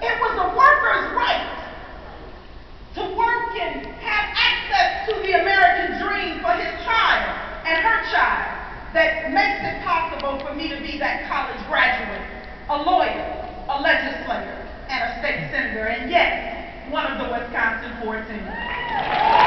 It was a worker's right to work and have access to the American dream for his child and her child that makes it possible for me to be that college graduate, a lawyer, a legislator, and a state senator, and yes, one of the Wisconsin 14.